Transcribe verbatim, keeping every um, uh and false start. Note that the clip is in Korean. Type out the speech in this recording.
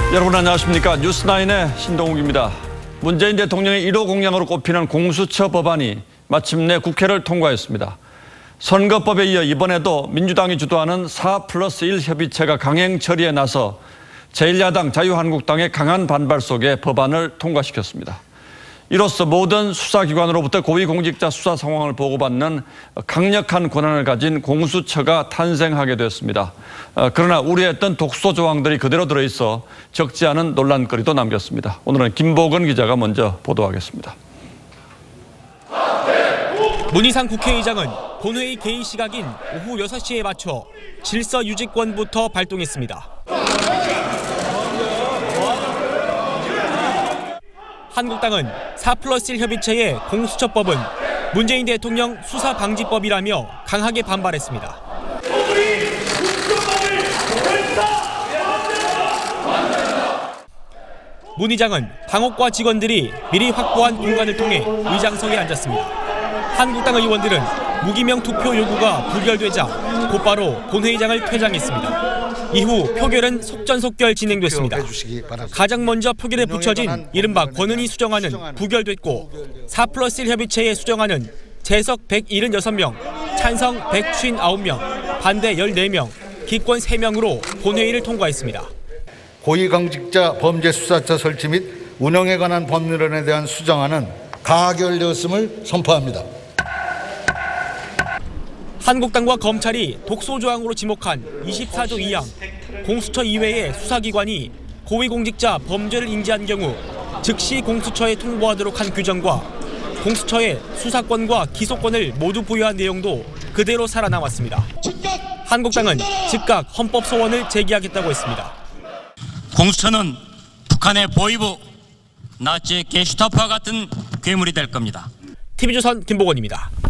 여러분 안녕하십니까. 뉴스나인의 신동욱입니다. 문재인 대통령의 일 호 공약으로 꼽히는 공수처 법안이 마침내 국회를 통과했습니다. 선거법에 이어 이번에도 민주당이 주도하는 사 플러스 일 협의체가 강행 처리에 나서 제일 야당 자유한국당의 강한 반발 속에 법안을 통과시켰습니다. 이로써 모든 수사기관으로부터 고위공직자 수사 상황을 보고받는 강력한 권한을 가진 공수처가 탄생하게 되었습니다. 그러나 우려했던 독소 조항들이 그대로 들어있어 적지 않은 논란거리도 남겼습니다. 오늘은 김보건 기자가 먼저 보도하겠습니다. 문희상 국회의장은 본회의 개의 시각인 오후 여섯 시에 맞춰 질서 유지권부터 발동했습니다. 한국당은 사 플러스 일 협의체의 공수처법은 문재인 대통령 수사방지법이라며 강하게 반발했습니다. 문 의장은 당옥과 직원들이 미리 확보한 공간을 통해 의장석에 앉았습니다. 한국당 의원들은 무기명 투표 요구가 부결되자 곧바로 본회의장을 퇴장했습니다. 이후 표결은 속전속결 진행됐습니다. 가장 먼저 표결에 붙여진 이른바 권은희 수정안은 부결됐고 사 플러스 일 협의체의 수정안은 재석 백칠십육 명, 찬성 백오십구 명, 반대 열네 명, 기권 세 명으로 본회의를 통과했습니다. 고위공직자 범죄수사처 설치 및 운영에 관한 법률안에 대한 수정안은 가결되었음을 선포합니다. 한국당과 검찰이 독소 조항으로 지목한 이십사 조 이 항 공수처 이외의 수사기관이 고위공직자 범죄를 인지한 경우 즉시 공수처에 통보하도록 한 규정과 공수처의 수사권과 기소권을 모두 부여한 내용도 그대로 살아남았습니다. 한국당은 즉각 헌법 소원을 제기하겠다고 했습니다. 공수처는 북한의 보위부, 나치의 게슈타포와 같은 괴물이 될 겁니다. 티비조선 김보건입니다.